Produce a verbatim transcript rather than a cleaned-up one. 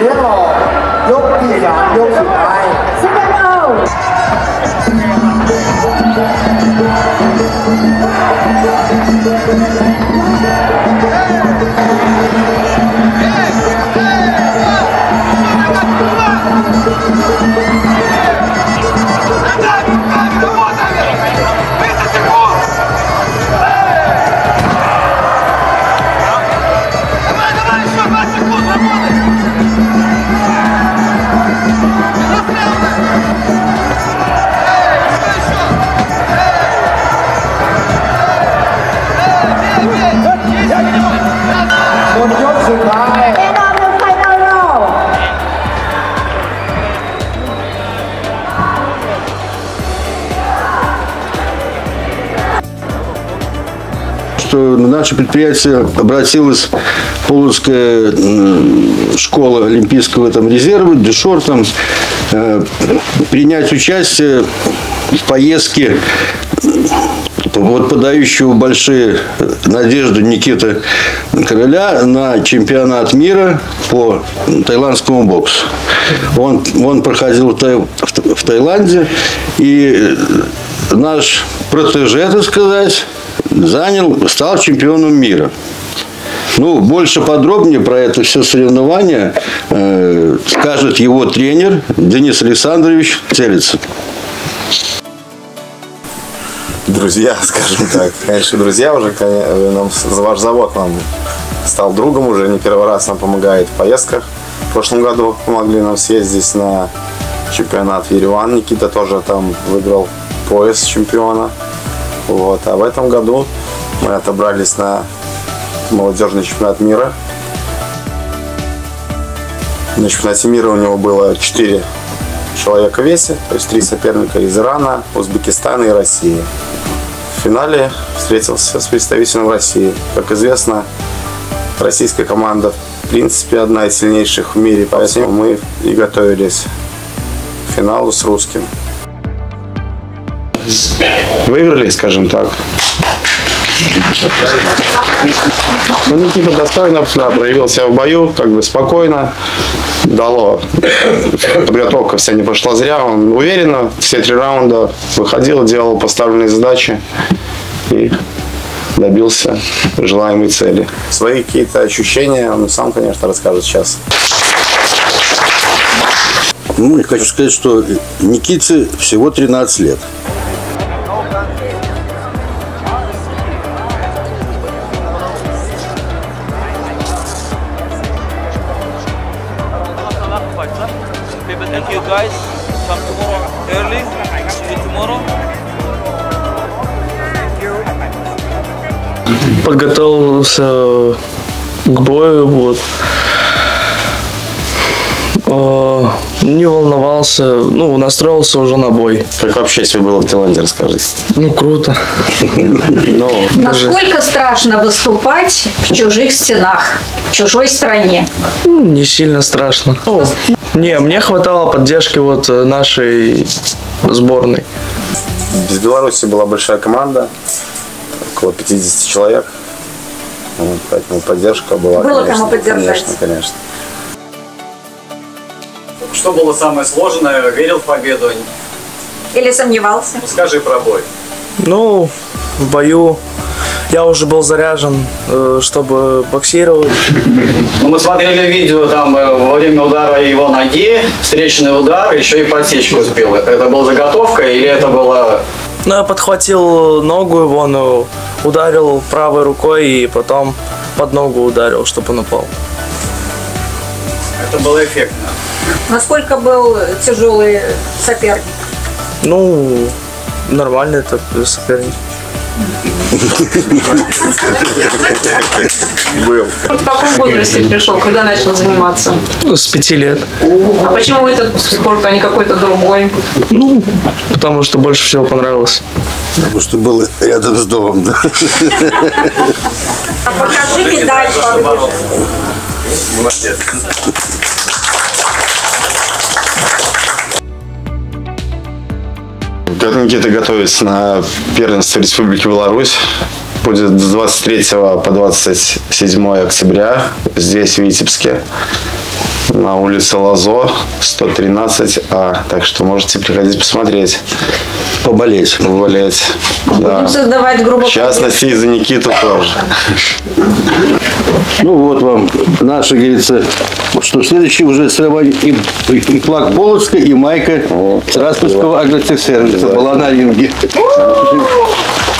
ลี้ยงหล่อยกที่สามยกสุดท้าย Second out End of the final round Что на наше предприятие обратилась Полоцкая школа Олимпийского там, резерва, Дюшор, там, э, принять участие в поездке вот подающего большие надежды Никиты Короля на чемпионат мира по таиландскому боксу. Он, он проходил в, Тай, в, в Таиланде, и наш протеже, так сказать, занял, стал чемпионом мира. Ну, больше подробнее про это все соревнование э, скажет его тренер Денис Александрович Целицын. Друзья, скажем так. Конечно, друзья уже. Нам, ваш завод нам стал другом уже. Не первый раз нам помогает в поездках. В прошлом году помогли нам съездить на чемпионат в Ереван. Никита тоже там выиграл пояс чемпиона. Вот. А в этом году мы отобрались на молодежный чемпионат мира. На чемпионате мира у него было четыре человека в весе, то есть три соперника из Ирана, Узбекистана и России. В финале встретился с представителем России. Как известно, российская команда в принципе одна из сильнейших в мире, поэтому мы и готовились к финалу с русским. Выиграли, скажем так. Ну, Никита достойно, да, проявил себя в бою, как бы спокойно, дало. Подготовка вся не пошла зря, он уверенно все три раунда выходил, делал поставленные задачи и добился желаемой цели. Свои какие-то ощущения он сам, конечно, расскажет сейчас. Ну, я хочу сказать, что Никите всего тринадцать лет. Thank you guys. Come tomorrow early. See you tomorrow. Подготовился к бою, вот. Не волновался, ну, настроился уже на бой. Как вообще себе было в Таиланде, расскажите? Ну, круто. Насколько страшно выступать в чужих стенах, в чужой стране? Не сильно страшно. Не, мне хватало поддержки вот нашей сборной. В Беларуси была большая команда, около пятидесяти человек, вот, поэтому поддержка была. Было конечно, кому поддержать. Конечно, конечно. Что было самое сложное? Верил в победу? Или сомневался? Скажи про бой. Ну, в бою я уже был заряжен, чтобы боксировать. Ну, мы смотрели видео, там во время удара его ноги, встречный удар, еще и подсечку сбил. Это была заготовка или это было... Ну, я подхватил ногу его, ну, ударил правой рукой и потом под ногу ударил, чтобы он упал. Это было эффектно. Насколько был тяжелый соперник? Ну, нормальный это соперник. Был. В каком возрасте пришел, когда начал заниматься? Ну, с пяти лет. А почему этот спорт, а не какой-то другой? Ну, потому что больше всего понравилось. Потому что было рядом с домом. Да? Покажи медаль. Молодец. Никита готовится на первенство Республики Беларусь. Будет с двадцать третьего по двадцать седьмое октября здесь, в Витебске. на улице Лазо, сто тринадцать А. Так что можете приходить посмотреть. Поболеть. Поболеть. Да. Будем создавать группу. В частности, и за Никиту тоже. Ну вот вам наша, говорится, что следующий уже соревнование и, и, и флаг Полоцка, и майка Траспольского агротехсервиса была на ринге.